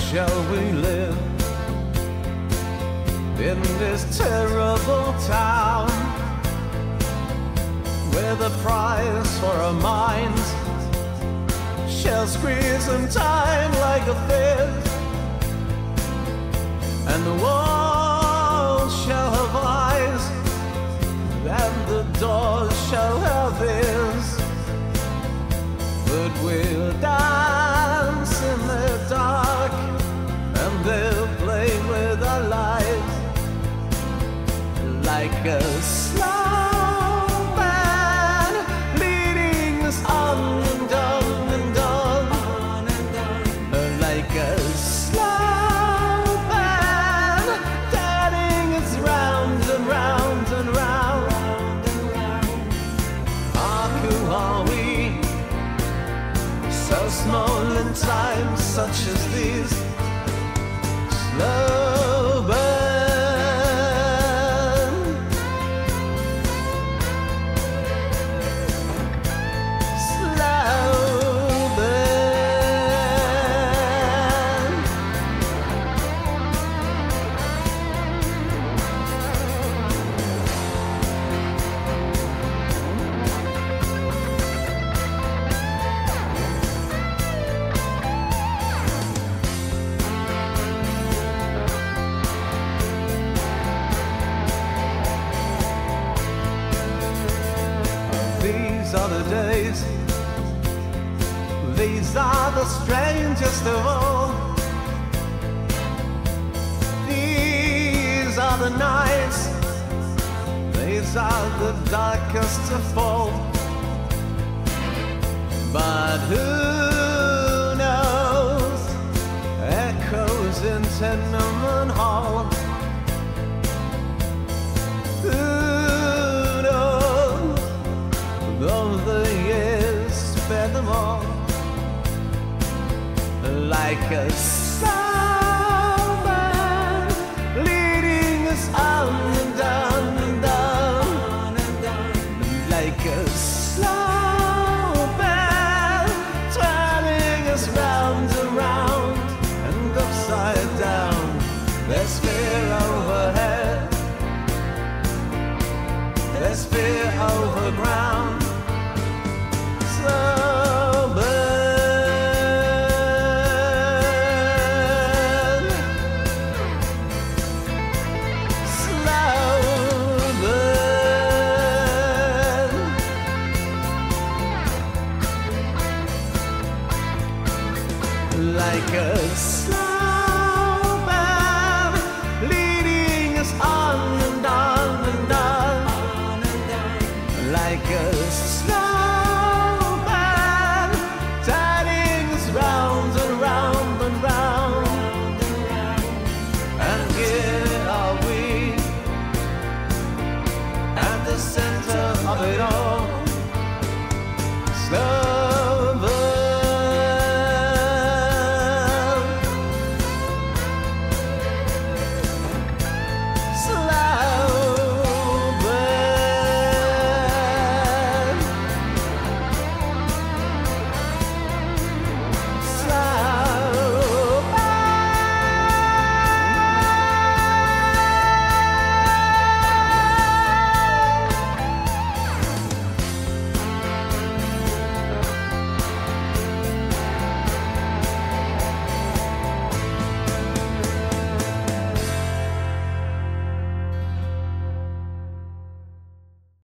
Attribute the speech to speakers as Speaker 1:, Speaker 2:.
Speaker 1: shall we live in this terrible town, where the price for our minds shall squeeze in time like a fist, and the walls shall have eyes, and the doors shall have ears, but we'll dance in the dark, and they'll play with our lives like a slow band leading us on and on and on, like a slow band turning us round and round and round. Who are we, so small in times such as these? Slow burn, slow burn. These are the days, these are the strangest of all. These are the nights, these are the darkest of all. But who knows, echoes in Tenement Hall. Though the years sped them all, like a summer leading us on and on and on, like a slow bell turning us round and round and upside down. There's fear overhead, there's fear over ground. Slow burn, slow burn, like a slow burn leading us on and on and on, like a slow round and round and round, and here are we at the center of it all.